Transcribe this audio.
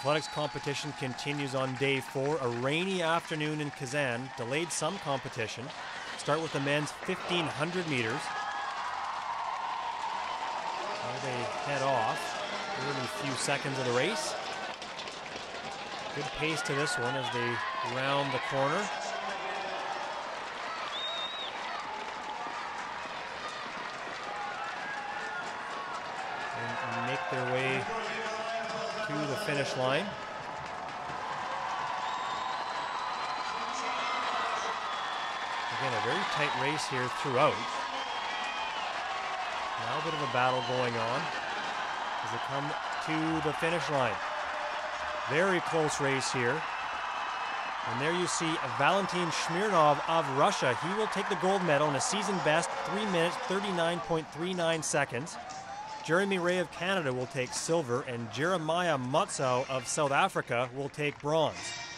athletics competition continues on day 4. A rainy afternoon in Kazan delayed some competition. Start with the men's 1,500 meters. Now they head off. Early few seconds of the race. Good pace to this one as they round the corner. And make their way to the finish line. Again, a very tight race here throughout. Now a bit of a battle going on as they come to the finish line. Very close race here. And there you see Valentin Smironov of Russia. He will take the gold medal in a season best 3 minutes 39.39 seconds. Jeremy Rae of Canada will take silver, and Jeremiah Motsau of South Africa will take bronze.